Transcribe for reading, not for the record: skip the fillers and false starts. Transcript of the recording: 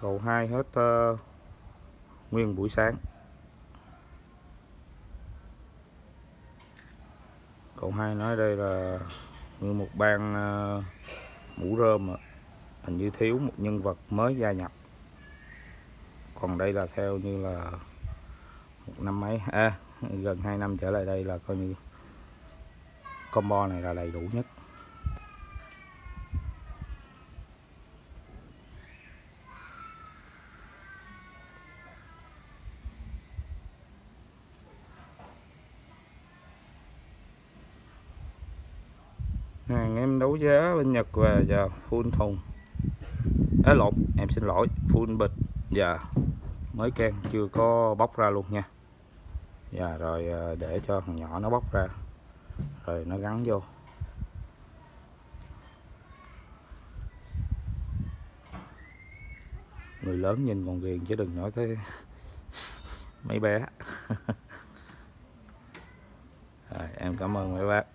Cậu hai hết nguyên buổi sáng. Cậu hai nói đây là nguyên một ban mũ rơm à. Hình như thiếu một nhân vật mới gia nhập. Còn đây là theo như là một năm mấy gần 2 năm trở lại đây là coi như combo này là đầy đủ nhất. Hàng em đấu giá bên Nhật về giờ full thùng. Lộn, em xin lỗi, full bịch. Dạ, mới can chưa có bóc ra luôn nha. Dạ rồi để cho thằng nhỏ nó bóc ra rồi nó gắn vô. Người lớn nhìn còn ghiền chứ đừng nói tới mấy bé. Rồi, em cảm ơn mấy bác.